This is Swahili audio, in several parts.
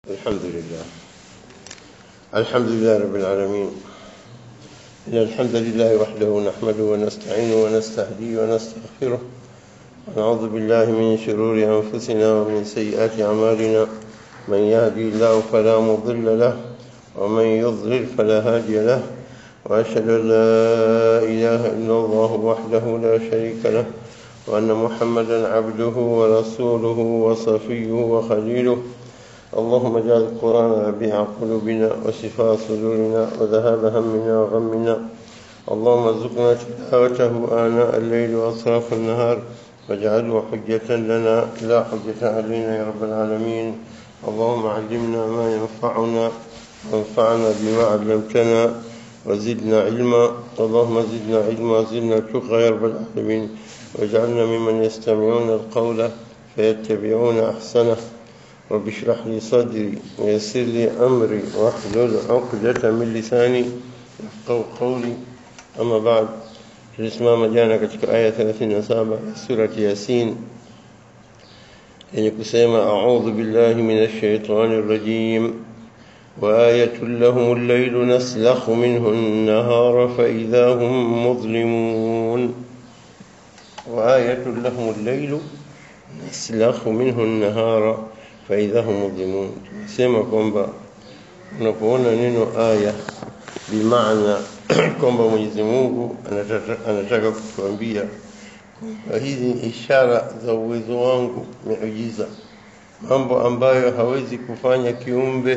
الحمد لله رب العالمين. إن الحمد لله وحده نحمده ونستعينه ونستهديه ونستغفره ونعوذ بالله من شرور أنفسنا ومن سيئات أعمالنا. من يهدي الله فلا مضل له ومن يضلل فلا هادي له، وأشهد أن لا إله إلا الله وحده لا شريك له، وأن محمدا عبده ورسوله وصفيه وخليله. اللهم اجعل القرآن ربيع قلوبنا وشفاء صدورنا وذهاب همنا وغمنا. اللهم ارزقنا تلاوته آناء الليل وأطراف النهار، واجعله حجة لنا لا حجة علينا يا رب العالمين. اللهم علمنا ما ينفعنا وانفعنا بما علمتنا وزدنا علما. اللهم زدنا علما وزدنا تقى يا رب العالمين، واجعلنا ممن يستمعون القول فيتبعون أحسنه. رب اشرح لي صدري ويسر لي أمري واحلل عقدة من لساني يفقهوا قولي. أما بعد، tulisimama jana katika aya 37 ya surati Yasin yenye kusema a'udhu billahi minash shaitanir rajim wa ayatul lahumul laylu naslakhu minhu an-nahara fa idha hum mudlimun. Wa ayatul lahumul laylu naslakhu minhu an-nahara فإذا هم مظلمون. Tunasema kwamba unapoona neno aya bimaana kwamba Mwenyezi Mungu anataka kutuambia kwamba hizi ni ishara za uwezo wangu, miujiza, mambo ambayo hawezi kufanya kiumbe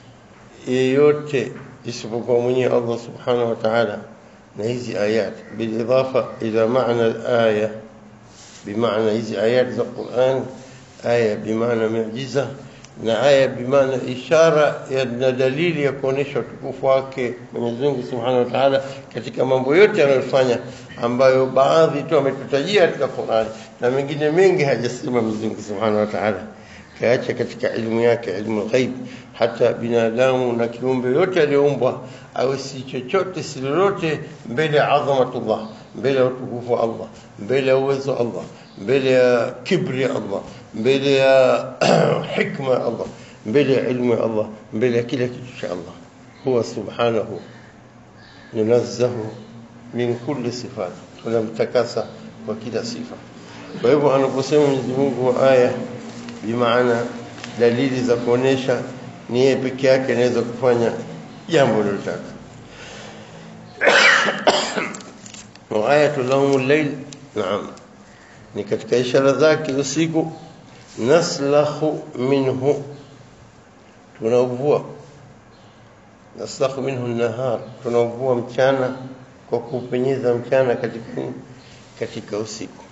yeyote isipokuwa mwenyewe Allah subhanahu wa ta'ala. Na hizi ayat bilidafa ila maana al-aya, bimaana hizi ayat za Qur'an, aya bimaana miujiza na aya bimaana ishara na dalili ya kuonesha utukufu wake Mwenyezi Mungu Subhanahu wa Ta'ala katika mambo yote anayofanya, ambayo baadhi tu ametutajia katika Qur'an na mengine mengi hajasema Mwenyezi Mungu Subhanahu wa Ta'ala, kaacha katika ilmu yake, ilmu ghaib. Hata binadamu na kiumbe yote aliyoumbwa au si chochote si lolote mbele ya adhamatullah, mbele ya utukufu wa Allah, mbele ya uwezo wa Allah, mbele ya kibri Allah, mbele ya hikma Allah, mbele ya ilmu ya Allah, mbele ya kila kitu cha Allah. Huwa subhanahu yunazzahu min kulli sifat, tunamtakasa kwa kila sifa. Kwa hivyo anaposema Mwenyezi Mungu aya bimaana dalili za kuonesha ni yeye peke yake anaweza kufanya jambo lolote. Wa ayatul lahumul layl, naam, ni katika ishara zake usiku. Naslakhu minhu, tunavua. Naslakhu minhu an-nahar, tunavua mchana kwa kupenyeza mchana katika usiku.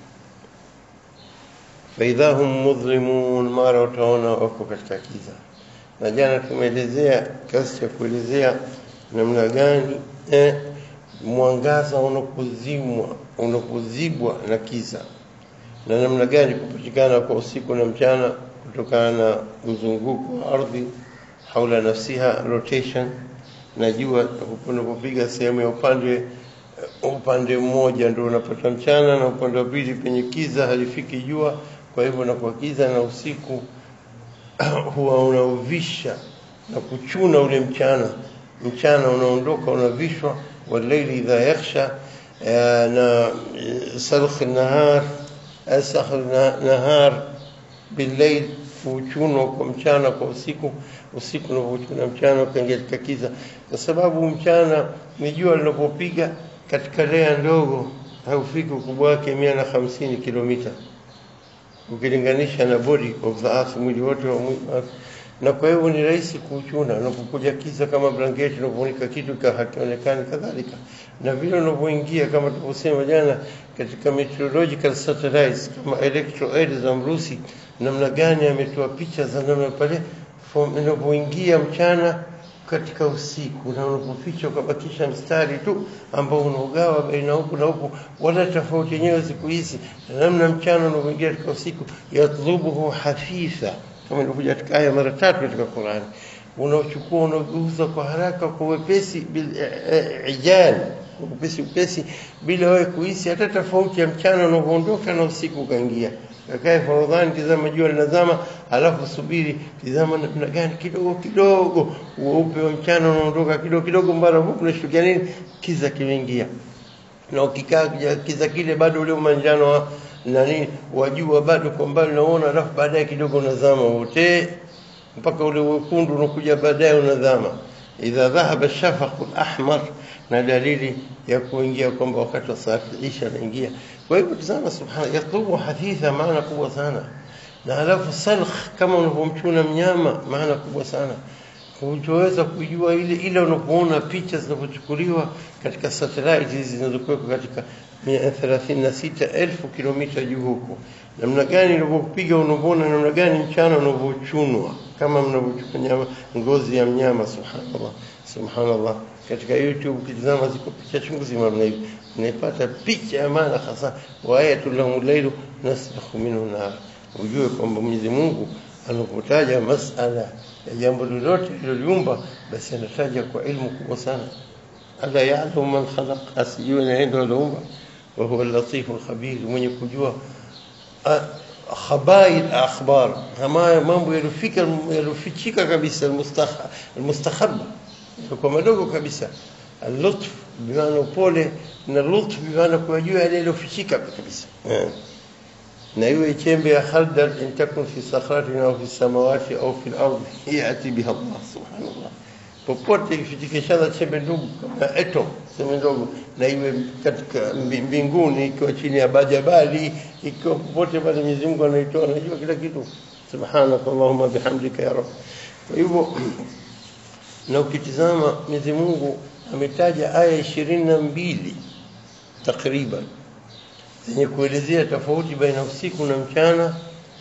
Fa idha hum mudhlimun, mara utaona wako katika giza. Na jana tumeelezea kiasi cha kuelezea namna gani mwangaza unapozibwa na giza, na namna gani kupatikana kwa usiku na mchana kutokana na mzunguko wa ardhi haula nafsiha, rotation, na jua unapopiga sehemu ya upande mmoja ndio unapata mchana, na upande wa pili penye giza halifiki jua. Kwa hivyo unakuwa giza na usiku huwa unauvisha na kuchuna ule mchana unaondoka, unavishwa. Wal-layli idha yakhsha, na sarkh an-nahar, asakh an-nahar bil-layl, kuchuna kwa mchana kwa usiku unapochuna mchana ukaingia katika giza, kwa sababu mchana ni jua linapopiga katika lea ndogo haufiki ukubwa wake 150 kilomita ukilinganisha na body of the earth, mwili wote wa mwili. Na kwa hivyo ni rahisi kuchuna unapokuja giza, kama blanketi unapofunika kitu hakionekani kadhalika. Na vile unapoingia, kama tulivyosema jana, katika meteorological satellites kama electroaid za Mrusi, namna gani ametoa picha za namna pale unapoingia mchana katika usiku, na unapoficha ukabakisha mstari tu ambao unaogawa baina huku na huku, wala tofauti yenyewe siku hizi. Namna mchana unapoingia katika usiku, yatlubuhu hafisa, kama ilivyokuja katika aya mara 3 katika Qur'an. Unachukua, unageuza kwa haraka, kwa wepesi, bil ijal, upesi bila wewe kuhisi hata tofauti ya mchana unapoondoka na usiku kaingia. kakae Forodhani, tizama jua linazama, alafu subiri, tizama namna gani kidogo kidogo weupe wa mchana unaondoka kidogo kidogo, mbara huko unashtukia nini, kiza kimeingia. Na ukikaa kiza kile bado ule manjano na nini wajua bado kwa mbali unaona, alafu baadaye kidogo unazama wote mpaka ule wekundu unakuja baadaye unazama. Idha dhahaba ash-shafaq al-ahmar, na dalili ya kuingia kwamba wakati wa saa Isha anaingia. Kwa hivyo tazama, subhana, yatlubu haditha, maana kubwa sana. Na alafu salkh, kama unapomchuna mnyama, maana kubwa sana. Hujaweza kujua ile unapoona picha zinapochukuliwa katika satellite hizi zinazokuwa katika 136,000 kilomita juu huko, namna gani unapopiga unaona namna gani mchana unavyochunwa kama mnavyochukua ngozi ya mnyama. Subhanallah, subhanallah. Katika YouTube kitazama ziko picha chungu zima mna hivi, unapata picha ya maana hasa, wa ayatul lahum laylu nasbakhu minhu nar. Ujue kwamba Mwenyezi Mungu anapotaja masala ya jambo lolote lililoumba, basi anataja kwa ilmu kubwa sana. Ala ya'lamu man khalaq, asijue na ndio aliumba, wa huwa al-latif al-khabir, mwenye kujua khabair akhbar, kama mambo yalofichika kabisa, al-mustakhab kwa madogo kabisa. Al-lutf bimaana pole, na lutf bimaana kujua yale yalofichika kabisa. Na iwe chembe ya khardal in takun fi sakhratin au fi samawati au fi al-ardh yati biha Allah subhanallah. Popote ikifikishana chembe ndogo kama atom, chembe ndogo, na iwe katika mbinguni, ikiwa chini ya bajabali, ikiwa popote pale Mwenyezi Mungu anaitoa, anajua kila kitu. Subhanakallahumma bihamdika ya Rabb. Kwa hivyo na ukitizama Mwenyezi Mungu ametaja aya 22 takriban zenye kuelezea tofauti baina usiku na mchana,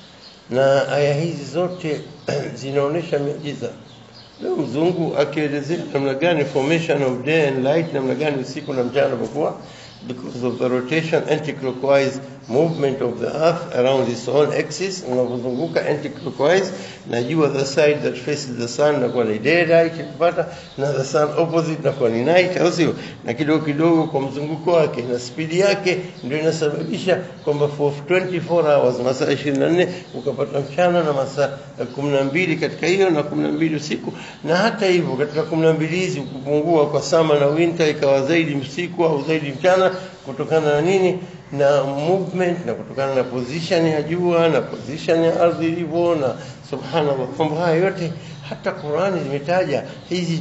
na aya hizi zote zinaonesha miujiza. Leo mzungu akielezea namna gani formation of day and light, namna gani usiku na mchana kwa because of the rotation anti-clockwise movement of the earth around its own axis, unazunguka anti-clockwise, na jua the side that faces the sun na kwa ni daylight kupata, na the sun opposite na kwa ni night, au sio? Na kidogo kidogo kwa mzunguko wake na speed yake ndio inasababisha kwamba for 24 hours, masaa 24 ukapata mchana na masaa 12 katika hiyo na 12 usiku. Na hata hivyo katika 12 hizi kupungua kwa summer na winter ikawa zaidi usiku au zaidi mchana, kutokana na nini? Na movement, na kutokana na position ya jua na position ya ardhi ilivyo. Na subhanallah, mambo haya yote hata Qur'ani zimetaja hizi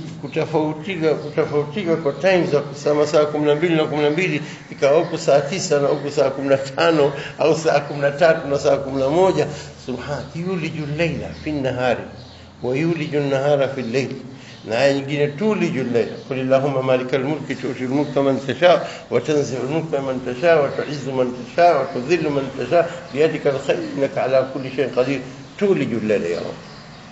kutofautika kwa times za kusema saa 12 na 12, ikawa huko saa 9 na huko saa 15 au saa 13 na saa 11. Subhan yulijul layla fi an-nahari wa yulijul nahara fi al-layl. Na aya nyingine tulijul layla qul allahumma malikal mulki tu'til mulka man tasha wa tanzi'ul mulka man tasha wa tu'izzu man tasha wa tudhillu man tasha biyadika al-khayr innaka ala kulli shay'in qadir. tulijul layla ya rab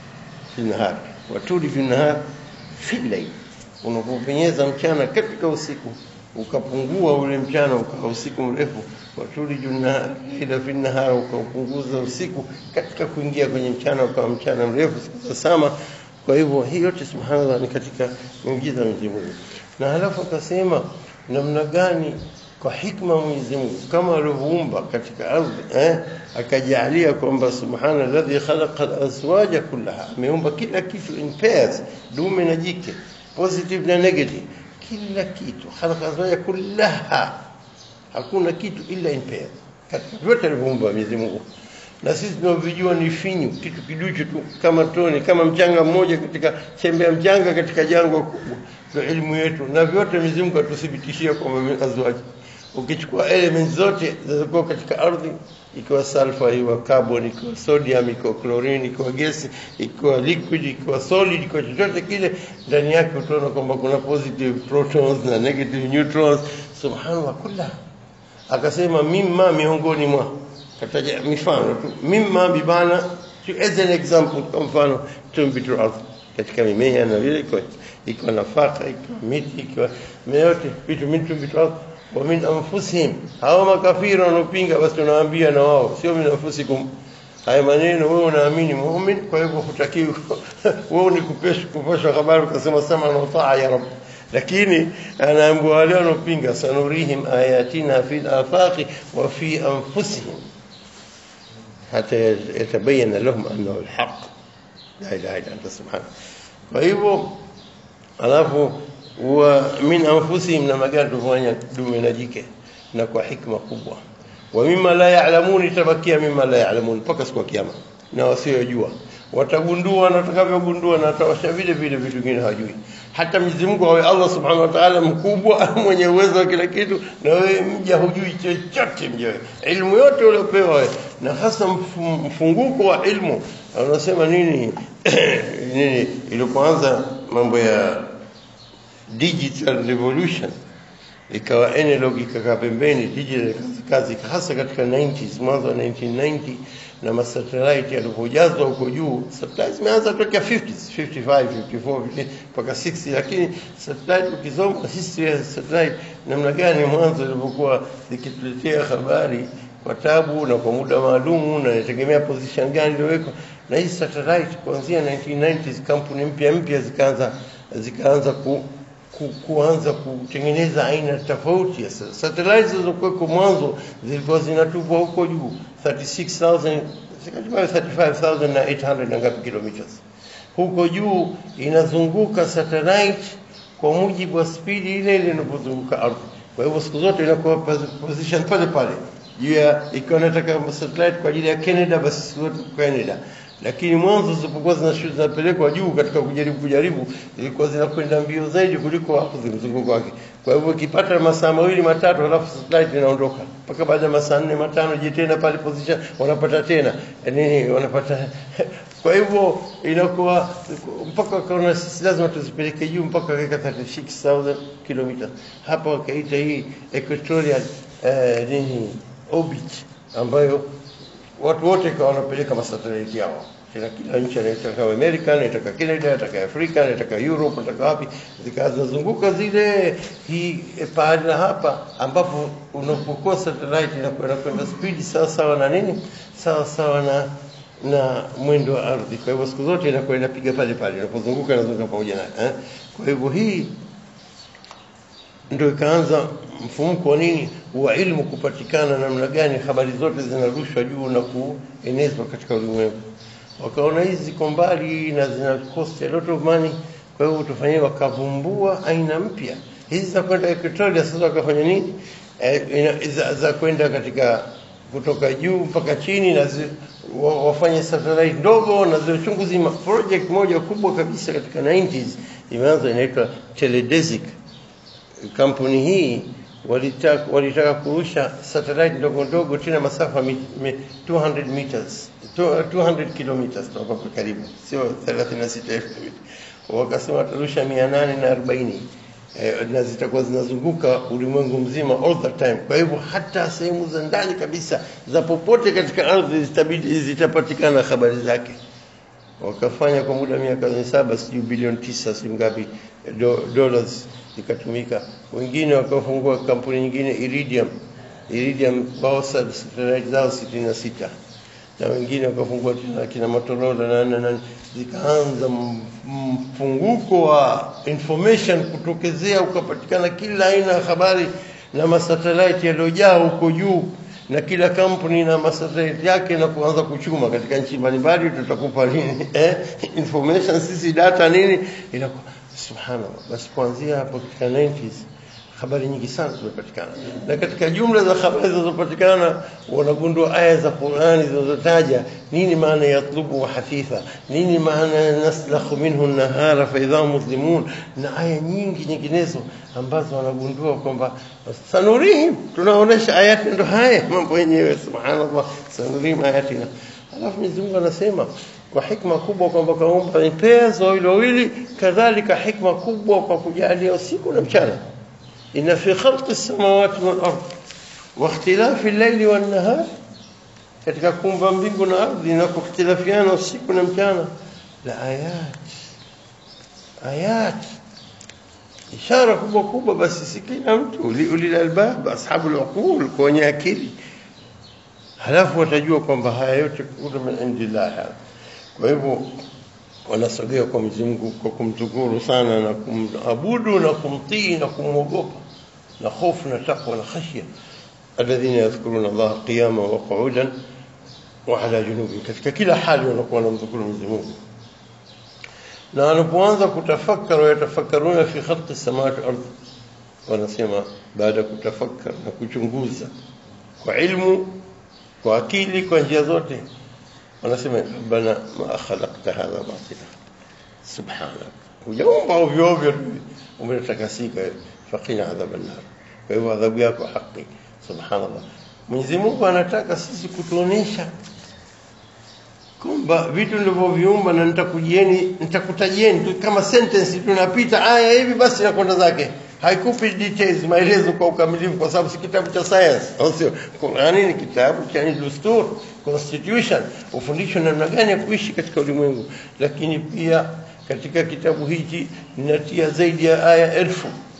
fi an-nahar wa tulijul nahar fi al-layl. Unapopenyeza mchana katika usiku ukapungua ule mchana ukawa usiku mrefu, wa tulijul nahar ila fi an-nahar, ukapunguza usiku katika kuingia kwenye mchana ukawa mchana mrefu siku sama. Kwa hivyo hii yote subhanallah ni katika muujiza wa Mwenyezi Mungu. Na halafu akasema namna gani kwa hikma Mwenyezi Mungu kama alivyoumba katika ardhi, akajalia kwamba subhanalladhi khalaqa al-azwaja kullaha, ameumba kila kitu in pairs, dume na jike, positive na negative, kila kitu khalaqa al-azwaja kullaha, hakuna kitu ila in pairs katika vyote alivyoumba Mwenyezi Mungu. Na sisi tunavijua ni finyu, kitu kiduchu tu kama toni, kama mchanga mmoja katika chembe ya mchanga katika jangwa kubwa. Ndio elimu yetu, na vyote Mwenyezi Mungu atuthibitishia kwamba azwaji. Ukichukua elements zote zilizokuwa katika ardhi, ikiwa sulfur, ikiwa carbon, ikiwa sodium, ikiwa chlorine, ikiwa gesi, ikiwa liquid, ikiwa solid, ikiwa chochote kile, ndani yake utaona kwamba kuna positive protons na negative neutrons. Subhanallah kulla. Akasema mimma, miongoni mwa, kataja mifano tu, mimma bibana as an example, kwa mfano tumbitu ardhi katika mimea na vile iko nafaka, iko miti, iko yote vitu tumbitu ardhi. Wa min anfusihim, hao makafiri wanopinga, basi tunawaambia na wao sio min anfusikum. Haya maneno wewe unaamini muumini, kwa hivyo hutakiwi wewe ni kupesha habari ukasema sama na taa ya Rabb. Lakini anaambiwa wale wanopinga, sanurihim ayatina fil afaqi wa fi anfusihim. حتى يتبين لهم أنه الحق. لا إله إلا أنت سبحانك. فهو alafu ومن أنفسهم لما قالوا فوانيا دومنا جيكي نكو حكمة kubwa ومما لا يعلمون تبكيا مما لا يعلمون mpaka siku ya kiyama na wasiojua watagundua na watakavyogundua na watawasha vile vile vitu vingine hawajui. Hata Mwenyezi Mungu awe Allah Subhanahu wa Ta'ala mkubwa mwenye uwezo wa kila kitu, na wewe mja hujui chochote. Mja ilmu yote uliopewa wewe, na hasa mfunguko wa ilmu anasema nini nini ilipoanza mambo ya digital revolution ikawa analog ikakaa pembeni, digital kazi hasa katika 90s, mwanzo wa 1990 na masatellite yalipojazwa huko juu. Satellite zimeanza kutoka 50s, 55, 54 mpaka 60, lakini satellite ukisoma history ya satellite namna gani mwanzo ilipokuwa zikituletea habari kwa tabu na kwa muda maalum na inategemea position gani iliyowekwa. Na hii satellite kuanzia 1990s kampuni mpya zikaanza kuanza kutengeneza aina tofauti ya satellites zilizokuwa mwanzo zilikuwa zinatupwa huko juu 35,800 na ngapi kilometers huko juu, inazunguka satellite kwa mujibu wa speed ile inapozunguka ardhi. Kwa hivyo siku zote inakuwa position pale pale juu ya, ikiwa nataka satellite kwa ajili ya Canada basi siku zote Canada. Lakini mwanzo zilipokuwa zinapelekwa juu katika kujaribu zilikuwa zinakwenda mbio zaidi kuliko hapo mzunguko wake. Kwa hivyo ikipata masaa 2-3 alafu satellite inaondoka, mpaka baada ya masaa 4-5 je tena pale position wanapata tena nini wanapata kwa hivyo inakuwa mpaka kaona sisi lazima tuzipeleke juu mpaka katika 36,000 km. Hapa wakaita hii equatorial orbit, ambayo watu wote kwa wanapeleka masatellite yao. Kila nchi inataka America, inataka Canada, inataka Afrika, inataka Europe, inataka wapi, zikazunguka zile hii pale hapa, ambapo unapokuwa satellite inakwenda speed sawa na nini, sawa na mwendo wa ardhi. Kwa hivyo siku zote inakuwa inapiga pale pale inapozunguka, inazunguka pamoja naye. Kwa hivyo hii ndio ikaanza mfumuko wa nini wa ilmu kupatikana, namna gani habari zote zinarushwa juu na kuenezwa katika ulimwengu. Wakaona hizi kombali na zina cost a lot of money, kwa hiyo tufanyie, wakavumbua aina mpya hizi za kwenda equatorial. Sasa wakafanya nini za kwenda katika kutoka juu mpaka chini, na wafanye satellite ndogo na zile chunguzi. Project moja kubwa kabisa katika 90s imeanza, inaitwa Teledesic. Kampuni hii walitaka kurusha satellite ndogo tena masafa 200 meters, 200 kilometers kutoka karibu, sio 36,000. Wakasema watarusha 840 na zitakuwa zinazunguka ulimwengu mzima all the time. Kwa hivyo hata sehemu za ndani kabisa za popote katika ardhi zitapatikana habari zake. Wakafanya kwa muda miaka 7, sijui bilioni 9 si ngapi dollars ikatumika. Wengine wakafungua kampuni nyingine Iridium bao satellite zao 66, na wengine wakafungua tena kina Motorola na zikaanza mfunguko wa information kutokezea, ukapatikana kila aina ya habari na masatellite yaliyojaa huko juu, na kila kampuni na masatellite yake, na kuanza kuchuma katika nchi mbalimbali. Tutakupa nini information sisi, data nini, inakuwa subhanallah. Basi kuanzia hapo katika 90s habari nyingi sana zimepatikana, na katika jumla za habari zilizopatikana wanagundua aya za Qur'ani zinazotaja nini maana yatlubu wa hafitha, nini maana naslakhu minhu an-nahara fa idha muslimun, na aya nyingi nyinginezo ambazo wanagundua kwamba sanurihim, tunaonesha ayati. Ndio haya mambo yenyewe, subhanallah, sanurihim ayatina. Alafu Mwenyezi Mungu anasema kwa hikma kubwa kwamba kaumba pairs wawili, kadhalika hikma kubwa kwa kujalia usiku na mchana. Inna fi khalqi as-samawati wal ard wa ikhtilafi al-layli wan nahar, katika kuumba mbingu na ardhi na kukhtilafiana usiku na mchana, la ayat ishara kubwa. Basi sikina mtu ulil albab, ashabul uqul, kwenye akili, halafu watajua kwamba haya yote kutoka min indillah. Kwa hivyo wanasogea kwa Mwenyezi Mungu kwa kumshukuru sana na kumabudu na kumtii na kumwogopa na hofu na takwa na khashya. Alladhina yadhkuruna Allah qiyaman wa qu'udan wa ala junubi, katika kila hali wanakuwa wanamdhukuru Mwenyezi Mungu. Na wanapoanza kutafakari, yatafakkaruna fi khalqi as-samawati wal ardh, wanasema baada kutafakar na kuchunguza kwa ilmu, kwa akili, kwa njia zote, wanasema rabbana ma khalaqta hadha batila subhanak, hujaumba ovyo ovyo, umetakasika, faqina adhaban nar, kwa hivyo adhabu yako haki. Subhanallah, Mwenyezi Mungu anataka sisi kutuonesha kwamba vitu nilivyoviumba na nitakutajieni kama sentence tunapita aya hivi basi na kwenda zake, haikupi details, maelezo kwa ukamilifu, kwa sababu si kitabu cha science, au sio? Qur'ani ni kitabu cha desturi, constitution, ufundisho namna gani ya kuishi katika ulimwengu. Lakini pia katika kitabu hiki ninatia zaidi ya aya 1000,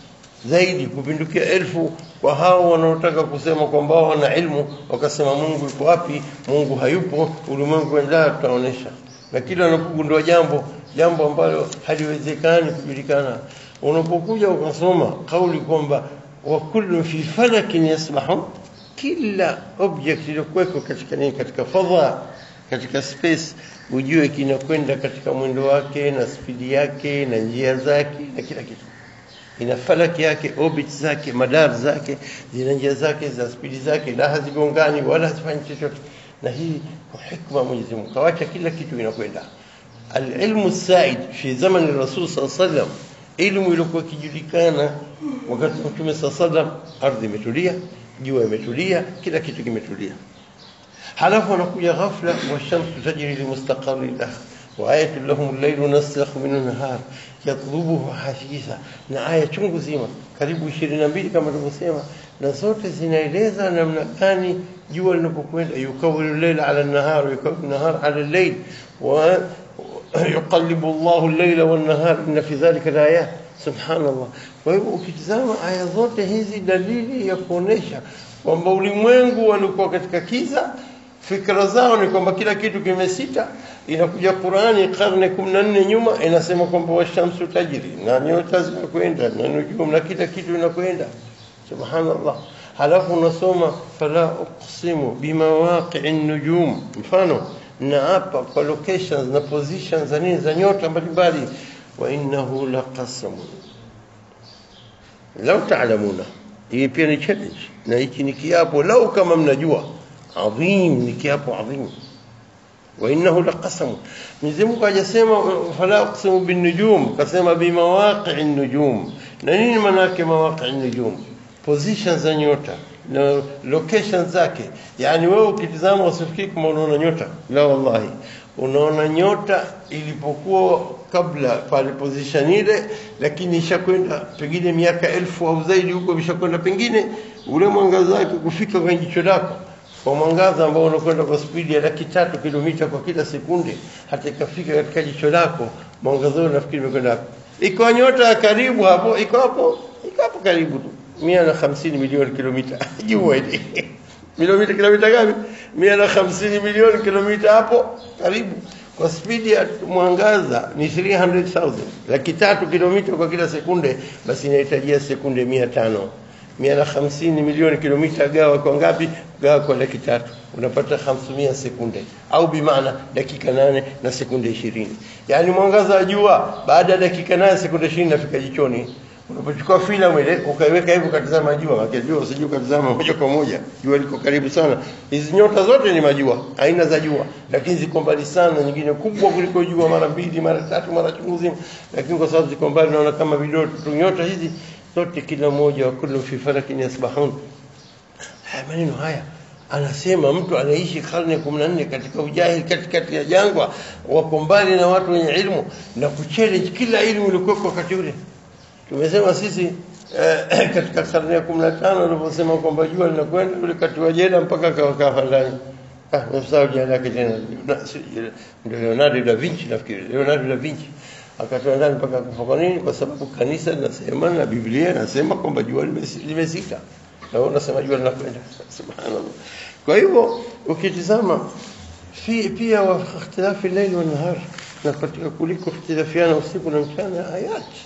zaidi kupindukia 1000, kwa hao wanaotaka kusema kwamba wana ilmu, wakasema Mungu yuko wapi? Mungu hayupo, ulimwengu endelea, tutaonesha. Na kila unapogundua jambo ambalo haliwezekani kujulikana, unapokuja ukasoma kauli kwamba wa kullu fi falakin yasbahun, kila object iliyokuweko katika nini, katika fadha, katika space, ujue kinakwenda katika mwendo wake na speed yake na njia zake na kila kitu. Ina falaki yake, orbit zake, madar zake, zina njia zake za speed zake, la hazigongani wala hazifanyi chochote. Na hii kwa hikma Mwenyezi Mungu kawacha kila kitu inakwenda. Al-ilmu said fi zamani Rasul sallallahu alaihi wasallam, ilmu ilikuwa kijulikana wakati wa Mtume sallallahu alaihi wasallam, ardhi imetulia, jua imetulia, kila kitu kimetulia. Halafu anakuja ghafla, wa shamsu tajri li mustaqarrin laha wa ayatul lahum al-laylu naslakhu min an-nahar yatlubuhu hasisa, na aya chungu zima karibu 22 kama tulivyosema, na zote zinaeleza namna gani jua linapokwenda, yukawilu al-layla ala an-nahar, yukawilu an-nahar ala al-layl, wa yuqallibu Allahu al-layla wan-nahar, inna fi dhalika al-ayat. Subhanallah. Kwa hivyo ukitazama aya zote hizi, dalili ya kuonesha kwamba ulimwengu walikuwa katika kiza, fikra zao ni kwamba kila kitu kimesita. Inakuja Qur'ani karne 14 nyuma inasema kwamba washamsu tajri, na nyota zinakwenda na nujumu na kila kitu inakwenda. Subhanallah. Halafu unasoma fala uqsimu bimawaqi'in nujum, mfano na hapa kwa locations na positions za nini, za nyota mbalimbali. Wa innahu laqasamun law ta'lamuna, hii pia ni challenge, na hiki ni kiapo lau kama mnajua, adhim, ni kiapo adhim. Wa innahu laqasam, Mwenyezi Mungu hajasema fala uqsimu bin nujum, kasema bi mawaqi'in nujum. Na nini maana yake mawaqi'in nujum? Positions za nyota na locations zake. Yani wewe ukitazama usifikiri kama unaona nyota, la wallahi, unaona nyota ilipokuwa kabla pale position ile, lakini ishakwenda pengine miaka 1000 au zaidi huko, ishakwenda pengine ule mwangaza wake kufika kwenye jicho lako, kwa mwangaza ambao unakwenda kwa speed ya 300 kilomita kwa kila sekunde, hata ikafika katika jicho lako, mwangaza ule nafikiri umekwenda hapo. Iko nyota karibu hapo, iko hapo karibu tu 150 milioni kilomita jua ile. Kilomita ngapi? 150 milioni kilomita hapo karibu. Kwa speed ya mwangaza ni 300,000, 300 kilomita kwa kila sekunde, basi inahitajia sekunde 500. 150 milioni kilomita gawa kwa ngapi? Gawa kwa 300, unapata 500 sekunde, au bimaana dakika 8 na sekunde 20. Yani mwangaza wa jua baada ya dakika 8 sekunde 20 nafika jichoni. Unapochukua filamu ile ukaiweka hivyo ukatazama jua, maana jua usije ukatazama moja kwa moja, jua liko karibu sana. Hizi nyota zote ni majua, aina za jua, lakini ziko mbali sana, nyingine kubwa kuliko jua mara 2, mara 3, mara chungu zima, lakini kwa sababu ziko mbali naona kama vidoto. Nyota hizi zote kila moja, wa kullu fi falakin yasbahun. Maneno haya anasema mtu anaishi karne 14 katika ujahili, katikati ya jangwa, wako mbali na watu wenye ilmu, na kuchallenge kila ilmu iliyokuwa wakati ule. Tumesema sisi katika karne ya 15 waliposema kwamba jua linakwenda ule kati wa jela mpaka kafa ndani. Msao jana yake tena ndio Leonardo da Vinci, nafikiri Leonardo da Vinci akatoa ndani mpaka kufa. Kwa nini? Kwa sababu kanisa linasema na Biblia inasema kwamba jua limesita, na wao wanasema jua linakwenda. Subhanallah. Kwa hivyo ukitizama pia wa ikhtilafi al-layl wa an-nahar, na katika kuliko ikhtilafiana usiku na mchana ayati.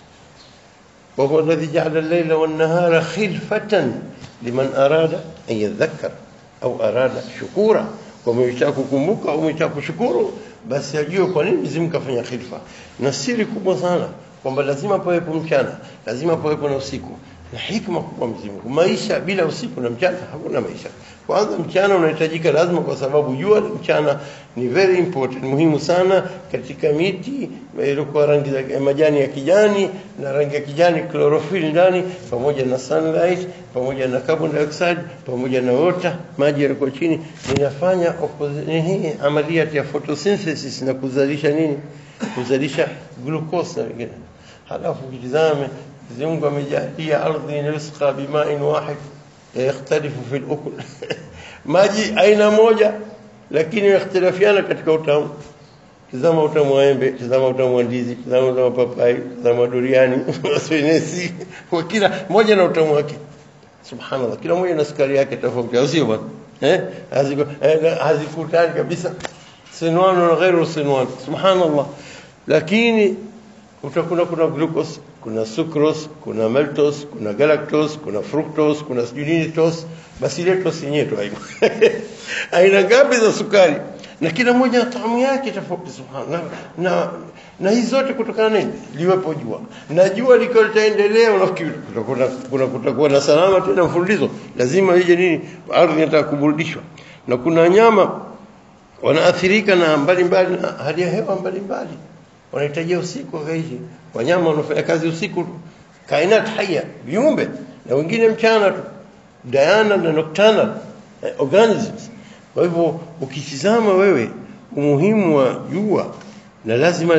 وهو الذي جعل الليل والنهار خلفة لمن أراد أن يذكر أو أراد شكورا kwa mwisha kukumbuka au mwisha kushukuru, basi ajue kwa nini Mwenyezi Mungu kafanya khilfa. Na siri kubwa sana kwamba lazima pawepo mchana, lazima pawepo na usiku. Na hikma kubwa Mwenyezi Mungu. Maisha bila usiku na mchana hakuna maisha. Kwanza mchana unahitajika lazima, kwa sababu jua mchana ni very important, muhimu sana katika miti ilikuwa rangi ya majani ya kijani, na rangi ya kijani chlorophyll ndani, pamoja na sunlight, pamoja na carbon dioxide, pamoja na water, maji yako chini, inafanya hii amalia ya photosynthesis na kuzalisha nini? Kuzalisha glucose na vingine. Halafu kitizame Mungu amejalia ardhi inasqa bima'in wahid yakhtalifu fi al-ukl. Maji aina moja lakini yakhtalifiana katika utamu. Tazama utamu wa embe, tazama utamu wa ndizi, tazama utamu wa papai, tazama duriani, senesi, kwa kila moja na utamu wake. Subhanallah, kila moja na sukari yake tofauti, sio bwana? Hazikutani kabisa. Sinwan na ghairu sinwan. Subhanallah. Lakini utakuwa kuna glucose, kuna sucrose, kuna maltose, kuna galactose, kuna fructose, kuna stulitose, basi ile tose yenyewe tu haiko. Aina ngapi za sukari? Na kila moja na tamu yake tofauti. Subhanallah. Na hizo zote kutokana nini? Liwepo jua. Na jua liko litaendelea, unafikiri kutakuwa na salama tena mfululizo? Lazima ije nini? Ardhi inataka kuburudishwa. Na kuna nyama wanaathirika na mbalimbali na hali ya hewa mbalimbali. Wanahitaji usiku wakaishi. Wanyama wanafanya kazi usiku, kainat haya, viumbe, na wengine mchana tu, diana na nocturnal organisms. Kwa hivyo ukitizama wewe umuhimu wa jua, na lazima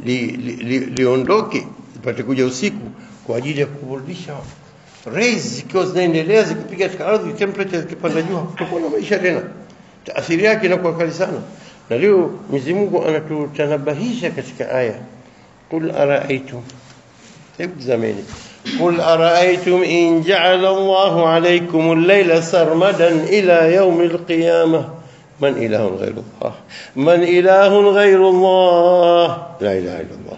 liondoke ipate kuja usiku kwa ajili ya kuburudisha. Rays zikiwa zinaendelea zikipiga katika ardhi, temperature zikipanda juu, kutakuwa na maisha tena. Taathiri yake inakuwa kali sana. Na leo Mwenyezi Mungu anatutanabahisha katika aya, qul ara'aytum, hebu zameni, qul ara'aytum in ja'ala Allahu 'alaykum al-layla sarmadan ila yawm al-qiyamah man ilahun ghayru Allah, man ilahun ghayru Allah, la ilaha illa Allah.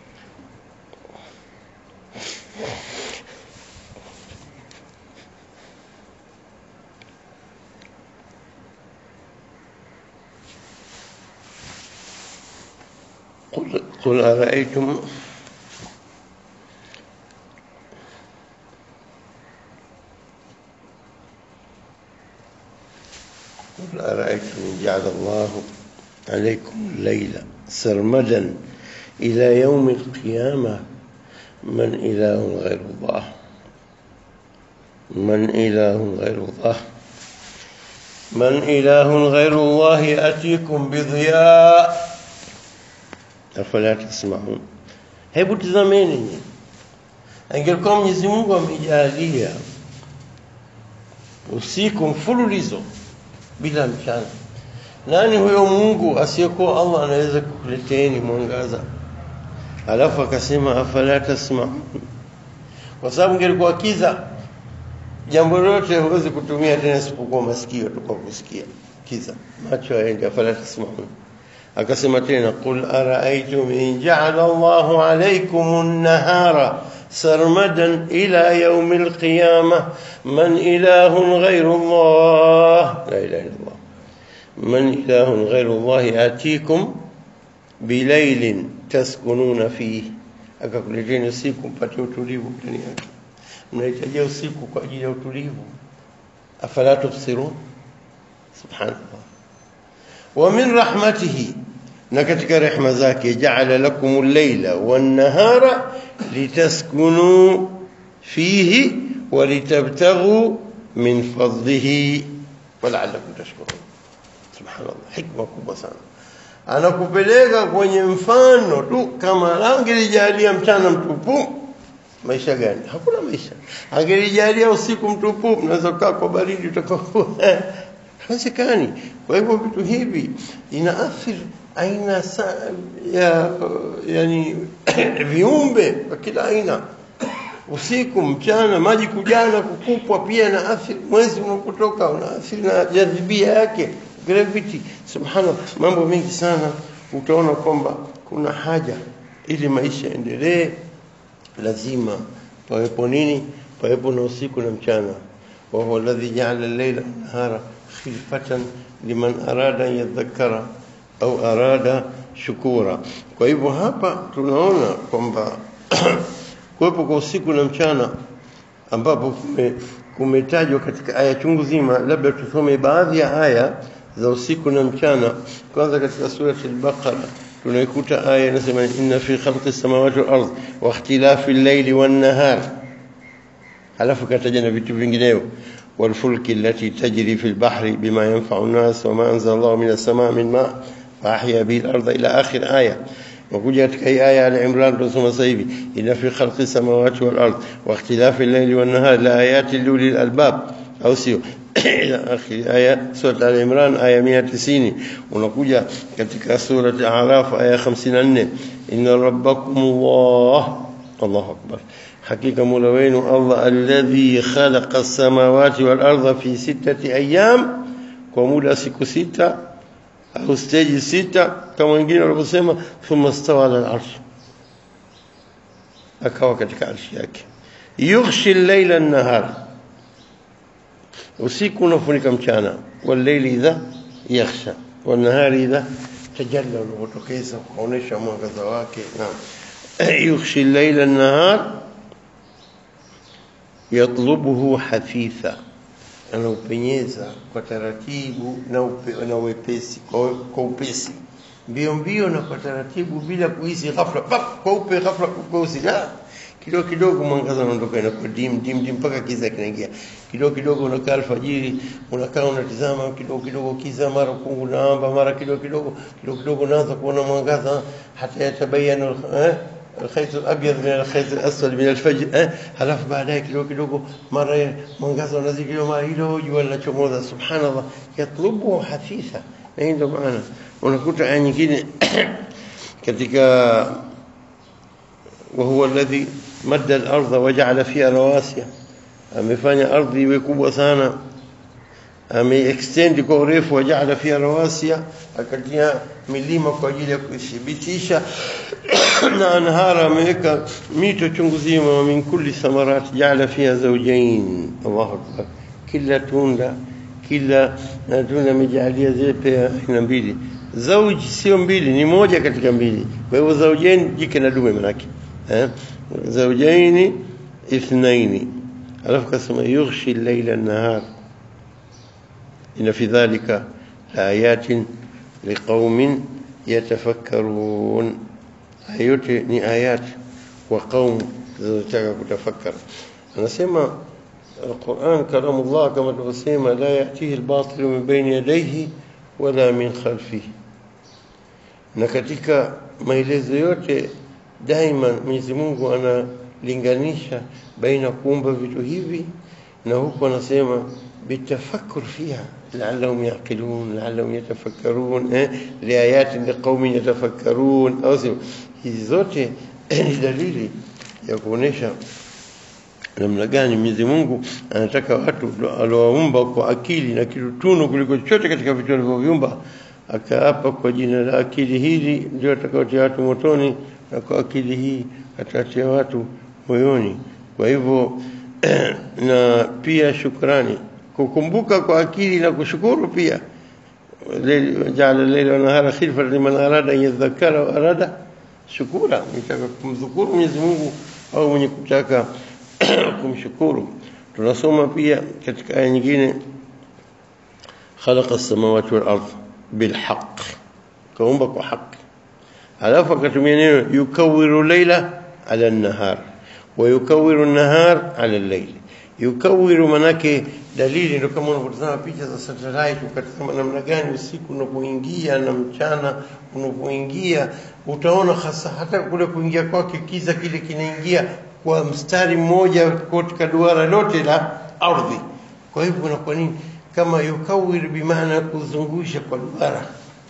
قل أرأيتم جعل الله عليكم الليل سرمدا إلى يوم القيامة من إله غير الله، من إله غير الله، من إله غير الله يأتيكم بضياء afala tasma'un. Hebu tazameni, angekuwa Mwenyezi Mungu amejalia usiku mfululizo bila mchana, nani huyo Mungu asiyekuwa Allah anaweza kukuleteeni mwangaza? Alafu akasema afala tasma'un, kwa sababu ingelikuwa kiza, jambo lolote huwezi kutumia tena isipokuwa masikio tu kwa kusikia. Kiza, macho yaende. Afala tasma'un. Akasema tena, qul ara'aytum in ja'ala Allahu 'alaykum an-nahara sarmadan ila yawm al-qiyamah man ilahun ghayru Allah, la ilaha illa Allah, man ilahun ghayru Allah yatikum bilaylin taskununa fihi. Akakuleteni usiku mpate utulivu ndani yake. Mnahitaji usiku kwa ajili ya utulivu. Afala tubsirun? Subhanallah. ومن رحمته، نكتك رحمة ذاك جعل لكم الليل والنهار لتسكنوا فيه ولتبتغوا من فضله ولعلكم تشكرون. سبحان الله، حكمة kubwa sana. Anakupeleka kwenye mfano tu, kama angelijalia mchana mtupu, maisha gani? Hakuna maisha. Angelijalia usiku mtupu, unaweza kukaa kwa baridi utakuwa haiwezekani. Kwa hivyo vitu hivi inaathiri aina yani viumbe kwa kila aina. Usiku, mchana, maji kujana, kukupwa pia na athiri. Mwezi unapotoka unaathiri na jadhibia yake, gravity. Subhanallah, mambo mengi sana. Utaona kwamba kuna haja ili maisha endelee, lazima pawepo nini? Pawepo na usiku na mchana. وهو الذي جعل الليل والنهار khilfatan liman arada yadhakkara au arada shukura. Kwa hivyo hapa tunaona kwamba kuwepo kwa usiku na mchana ambapo kumetajwa katika aya chungu zima. Labda tusome baadhi ya aya za usiku na mchana. Kwanza katika sura al-Baqara tunaikuta aya inasema inna fi khalqis samawati wal ardh wa ikhtilafil layli wan nahar, halafu kataja na vitu vinginevyo wal fulki allati tajri fil bahri bima yanfa'u an-nas wa ma anzala Allahu minas samaa'i min ma' fa ahya bihi al-ardha ila akhir aya. وكجا katika aya al-Imran tunasoma sasa hivi inna fi khalqis samawati wal ardh wa ikhtilafil layli wan nahar la ayatin lil albab, au sio? Ila akhir aya sura al-Imran aya 190. Unakuja katika sura al-A'raf aya 54 inna rabbakumullah, Allahu akbar, hakika mola wenu Allah alladhi khalaqa as-samawati wal ardha fi 6 ayyam, kwa muda siku 6 au stage 6 kama wengine walivyosema, thumma stawa ala al-arsh, akawa katika arshi yake. Yughshi al-layla an-nahar, usiku unafunika mchana, wal-layli idha yaghsha wan-nahari idha tajalla, unapotokeza kuonesha mwangaza wake. Naam, yughshi al-layla an-nahar yatlubuhu hafitha, anaupenyeza kwa taratibu na wepesi, kwa upesi, mbio mbio na kwa taratibu, bila kuhisi ghafla kwa upe ghafla kukosi. Kidogo kidogo mwangaza unaondoka, inakuwa dim mpaka kiza kinaingia. Kidogo kidogo unakaa alfajiri, unakaa unatizama, kidogo kidogo kiza, mara kungu naamba, mara kidogo kidogo unaanza kuona mwangaza, hata yatabayana الخيط الأبيض من الخيط الأسود من الفجر. halafu baadaye kidogo kidogo mara mwangaza unazidi kidogo, mara hilo jua linachomoza. Subhanallah, yatlubu hafitha. Na ndio maana unakuta aya nyingine katika wa huwa alladhi madda al-ardha waja'ala fiha rawasiya, amefanya ardhi iwe kubwa sana, ame-extend kwa urefu, waja'ala fiha rawasiya, akatia milima kwa ajili ya kudhibitisha, na anhara, ameweka mito chungu zima, wa min kulli thamarat ja'ala fiha zawjayn. Allahu akbar, kila tunda amejalia zipe aina mbili. Zawj sio mbili, ni moja katika mbili. Kwa hivyo zawjayn jike na dume manake, zawjayn ithnaini. alafu kasema yughshi al-layla an-nahar inna fi dhalika ayatin liqaumin yatafakkarun. Ayote ni ayat kwa qaum zinataka kutafakari. Anasema القرآن كلام الله كما تقسم لا يأتيه الباطل من بين يديه ولا من خلفه. Na katika maelezo yote daima Mwenyezi Mungu analinganisha baina kuumba vitu hivi, na huko anasema bitafakkur fiha la'allahum yaqilun la'allahum yatafakkarun liayatin liqaumin yatafakkarun. Hizi zote ni dalili ya kuonesha namna gani Mwenyezi Mungu anataka watu aliowaumba kwa akili na kitu tunu kuliko chochote katika vitu alivyoviumba. Akaapa kwa jina la akili hili ndio atakaotia watu motoni, na kwa akili hii atatia watu moyoni. Kwa hivyo na pia shukrani, kukumbuka kwa akili na kushukuru pia. Ja'ala al-layla wan-nahara khilfatan liman arada an yadhakkara wa arada shukura, nitaka kumshukuru Mwenyezi Mungu au mwenye kutaka kumshukuru. Tunasoma pia katika aya nyingine khalaqa as-samawati wal-ardh bil-haqq, kaumba kwa haki. Alafu akatumia neno yukawiru layla ala an-nahar wa yukawiru an-nahar ala al-layl. Yukawiru manake dalili, ndio kama unapotazama picha za satellite ukatazama namna gani usiku unapoingia na mchana unapoingia, utaona hasa hata kule kuingia kwake kiza kile kinaingia kwa mstari mmoja katika duara lote la ardhi. Kwa hivyo kuna kwa nini kama yukawir bimaana kuzungusha kwa duara,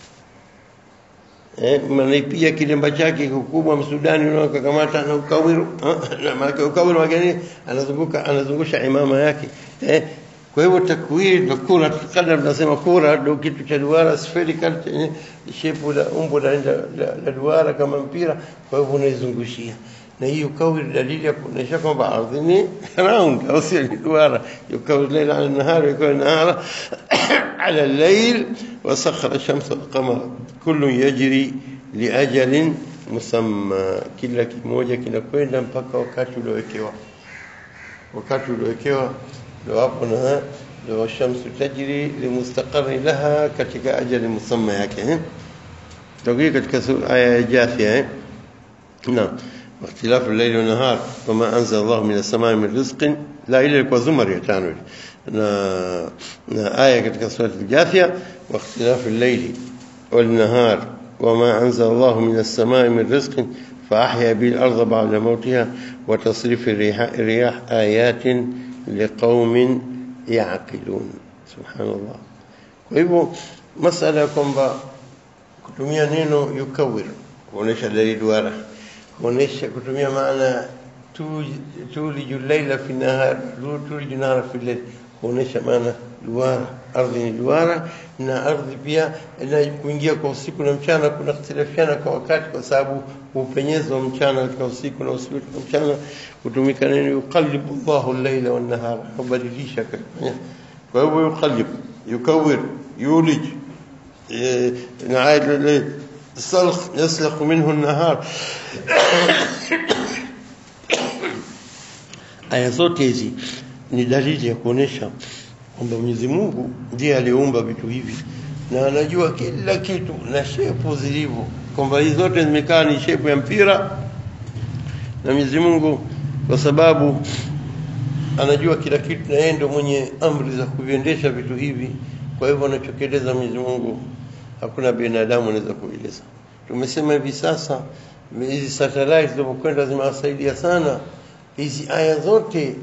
manaipia kilemba chake kikubwa Msudani unaokamata na ukawiru na maana ukawiru wageni anazungusha imama yake. Kwa hivyo takwir ndio kura, tukadam tunasema kura ndio kitu cha duara spherical shape la umbo la duara kama mpira. Kwa hivyo unaizungushia, na hiyo kawir dalili ya kuonesha kwamba ardhi ni round au si duara. Yukawir layla ala nahari, yukawir nahara وجعل الليل وسخر الشمس والقمر كل يجري لأجل musamma, kila kimoja kinakwenda mpaka wakati uliowekewa. Wakati uliowekewa ndio hapo, na ndio shamsu tajri limustaqarri laha, katika ajali musamma yake. Ndio katika aya ya Jathia. Naam, واختلاف الليل والنهار وما أنزل الله من السماء من رزق لا إلا لك وزمر يتعنون. آية katika سورة الجاثية واختلاف الليل والنهار وما أنزل الله من السماء من رزق فأحيا به الأرض بعد موتها وتصريف الرياح آيات لقوم يعقلون. سبحان الله. Kwa hivyo masala ya kwamba kutumia neno yukawir kuonesha dalili duara, kuonesha kutumia maana tuliju layla fi nahar, tuliju nahara fi layl, kuonesha maana duara, ardhi ni duara, na ardhi pia ina kuingia kwa usiku na mchana. Kuna ikhtilafiana kwa wakati, kwa sababu upenyezo mchana katika usiku na usiku katika mchana kutumika neno yuqallibu Allahu al-layla wan-nahara, kubadilisha. Kwa hivyo yuqallib, yukawir, yulij, نعاد الليل يسلخ منه النهار. Aya zote hizi ni dalili ya kuonesha kwamba Mwenyezi Mungu ndiye aliumba vitu hivi na anajua kila kitu na shepu zilivyo, kwamba hizo zote zimekaa ni shepu ya mpira. Na Mwenyezi Mungu kwa sababu anajua kila kitu, na yeye ndio mwenye amri za kuviendesha vitu hivi. Kwa hivyo anachokeleza Mwenyezi Mungu hakuna binadamu anaweza kueleza. Tumesema hivi sasa hizi satellite zilizokwenda zimewasaidia sana. Hizi aya zote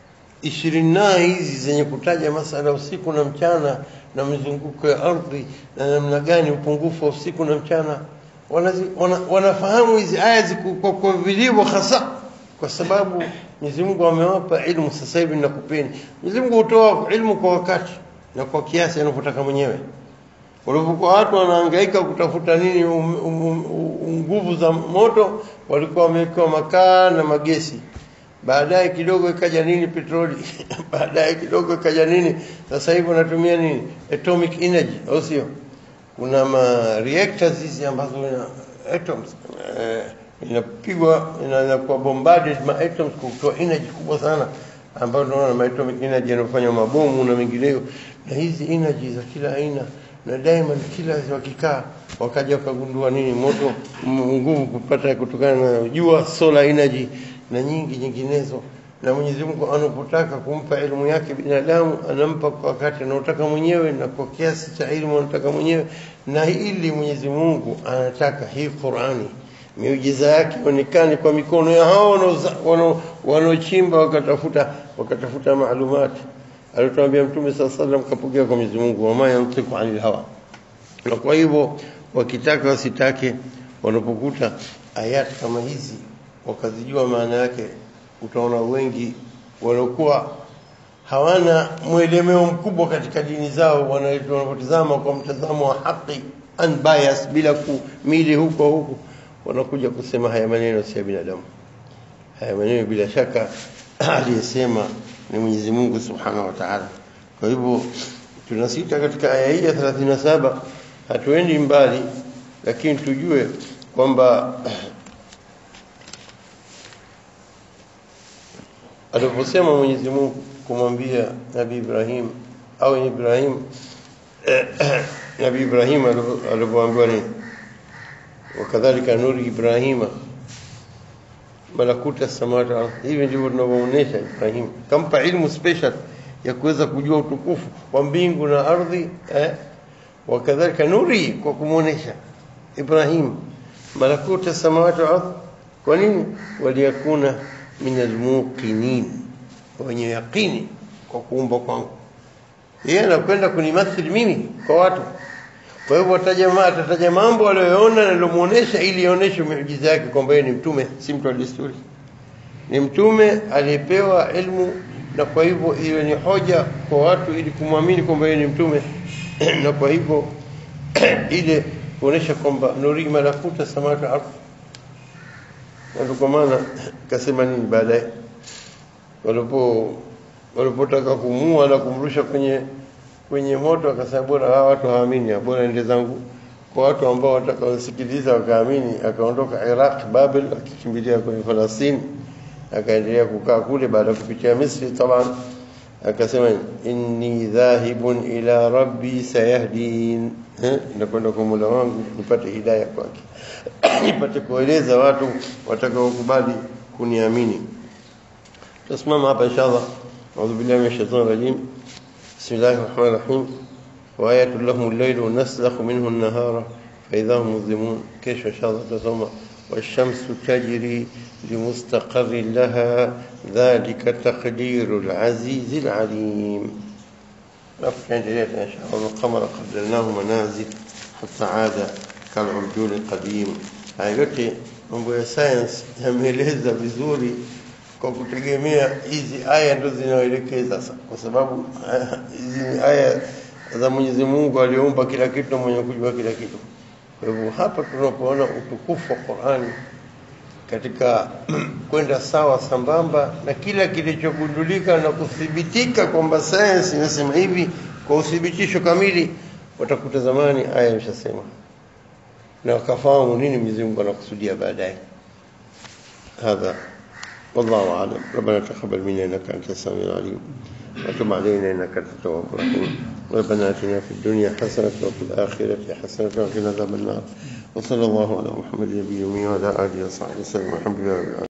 20 hizi zenye kutaja masala usiku na mchana na mizunguko ya ardhi na namna gani upungufu wa usiku na mchana, wanafahamu hizi aya kwa vilivyo, hasa kwa sababu Mwenyezi Mungu amewapa ilmu. Sasa hivi ninakupeni, Mwenyezi Mungu hutoa ilmu kwa wakati na kwa kiasi anapotaka mwenyewe. Walipokuwa watu wanahangaika kutafuta nini nguvu za moto, walikuwa wamewekewa makaa na magesi. Baadaye kidogo ikaja nini, petroli. Baadaye kidogo ikaja nini, sasa hivi wanatumia nini, atomic energy, au sio? Kuna reactors hizi ambazo ina atoms, inapigwa inakuwa bombarded atoms kutoa energy kubwa sana, ambayo tunaona atomic energy inafanya mabomu na mengineyo. Na hizi energy za kila aina, na daima kila wakikaa wakaja wakagundua nini, moto, nguvu kupata kutokana na jua, solar energy na nyingi nyinginezo. Na Mwenyezi Mungu anapotaka kumpa elimu yake binadamu, anampa kwa wakati anaotaka mwenyewe na kwa kiasi cha elimu anataka mwenyewe. Na ili Mwenyezi Mungu anataka hii Qur'ani miujiza yake onekane kwa mikono ya hao wanaochimba wakatafuta maalumati. Alituambia Mtume sallallahu alaihi wasallam kapokea kwa Mwenyezi Mungu, wama yantiqu anil hawa. Na kwa hivyo wakitaka wasitake, wanapokuta ayati kama hizi wakazijua maana yake, utaona wengi waliokuwa hawana mwelekeo mkubwa katika dini zao, wanapotazama kwa mtazamo wa haki, unbiased, bila kumili huko, wanakuja kusema haya maneno si ya binadamu. Haya maneno bila shaka aliyesema ni Mwenyezi Mungu Subhanahu wa Ta'ala. Kwa hivyo tunasita katika aya hii ya 37, hatuendi mbali, lakini tujue kwamba aliposema Mwenyezi Mungu kumwambia Nabii Ibrahim au Ibrahim, Nabii Ibrahim alipoambiwa nini, wakadhalika nuri Ibrahima malakuta samawati wal ardh. Hivi ndivyo tunavyoonyesha Ibrahim, kampa ilmu special ya kuweza kujua utukufu wa mbingu na ardhi. Wakadhalika nuri, kwa kumuonesha Ibrahim malakuta samawati wal ardh. Kwa nini? Waliyakuna min almuqinin, wenye yaqini kwa kuumba kwangu. Yeye anakwenda kunimathili mimi kwa watu. Kwa hivyo atataja mambo aliyoona na aliyomuonesha, ili aoneshe miujiza yake kwamba yeye ni mtume, si mtu wa desturi. Ni mtume aliyepewa ilmu, na kwa hivyo iwe ni hoja kwa watu ili kumwamini kwamba yeye ni mtume. Na kwa hivyo ile kuonesha kwamba nuri malakuta samawati wal ardh. Ndio kwa maana kasema nini baadaye walipotaka kumua na kumrusha kwenye kwenye moto, akasema bora hawa watu hawaamini, bora ende zangu kwa watu ambao watakaosikiliza wakaamini. Akaondoka Iraq, Babel, akikimbilia kwenye Palestina, akaendelea kukaa kule. Baada kupitia Misri taban, akasema inni dhahibun ila rabbi sayahdin, nakwenda kwa Mola wangu nipate hidayah kwake, nipate kueleza watu watakaokubali kuniamini. Tusimama hapa inshallah. A'udhu billahi minash shaitanir rajim. Bismillahir rahmanir rahim. Wa ayatul lahumul laylu naslakhu minhu an-nahara fa idha hum muzlimun. Kesho inshallah tutasoma wash-shamsu tajri limustaqarrin laha dhalika taqdirul azizil alim. نفكر إن شاء الله القمر قدرناه منازل حتى عاد كالعرجون القديم. Hayote mambo ya science yameeleza vizuri kwa kutegemea hizi aya ndo zinaelekeza sasa, kwa sababu hizi aya za Mwenyezi Mungu aliumba kila kitu, mwenye kujua kila kitu. Kwa hivyo hapa tunapoona utukufu wa Qur'ani katika kwenda sawa sambamba na kila kilichogundulika na kuthibitika kwamba science inasema hivi kwa uthibitisho kamili, watakuta zamani aya imeshasema na wakafahamu nini Mwenyezi Mungu anakusudia baadaye. هذا والله أعلم. ربنا تقبل منا إنك أنت السميع العليم وتب علينا إنك أنت التواب الرحيم. ربنا آتنا في الدنيا حسنة وفي الآخرة حسنة وقنا عذاب النار. وصلى الله على محمد النبي وعلى آله وصحبه وسلم. الحمد لله.